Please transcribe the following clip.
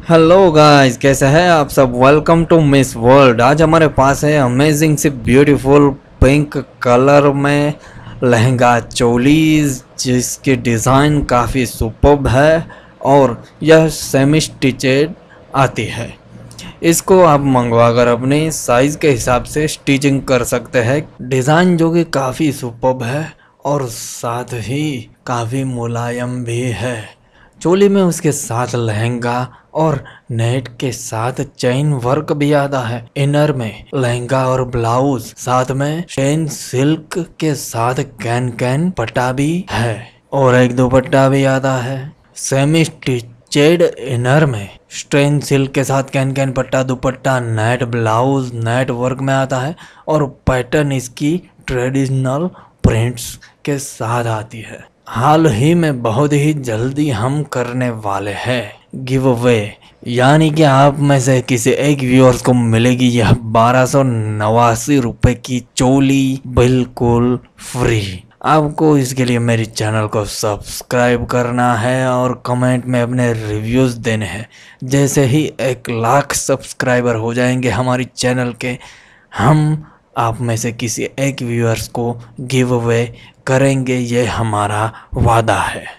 Hello guys, कैसे हैं आप सब। Welcome to Miss World. आज हमारे पास है अमेजिंग सी ब्यूटीफुल पिंक कलर में लहंगा चोलीज, जिसकी डिज़ाइन काफ़ी सुपर्ब है और यह सेमी स्टिचेड आती है। इसको आप मंगवा कर अपने साइज़ के हिसाब से स्टिचिंग कर सकते हैं। डिज़ाइन जो कि काफ़ी सुपर्ब है और साथ ही काफ़ी मुलायम भी है। चोली में उसके साथ लहंगा और नेट के साथ चेन वर्क भी आता है। इनर में लहंगा और ब्लाउज, साथ में चेन सिल्क के साथ कैन कैन पट्टा भी है और एक दुपट्टा भी आता है। सेमी स्टिचेड इनर में स्ट्रेन सिल्क के साथ कैन कैन पट्टा, dupatta, net blouse net work में आता है और पैटर्न इसकी ट्रेडिशनल प्रिंट्स के साथ आती है। हाल ही में बहुत ही जल्दी हम करने वाले हैं गिव अवे, यानी कि आप में से किसी एक व्यूअर्स को मिलेगी यह 1289 रुपए की चोली बिल्कुल फ्री। आपको इसके लिए मेरे चैनल को सब्सक्राइब करना है और कमेंट में अपने रिव्यूज़ देने हैं। जैसे ही 1 लाख सब्सक्राइबर हो जाएंगे हमारी चैनल के, हम आप में से किसी एक व्यूअर्स को गिव अवे करेंगे, ये हमारा वादा है।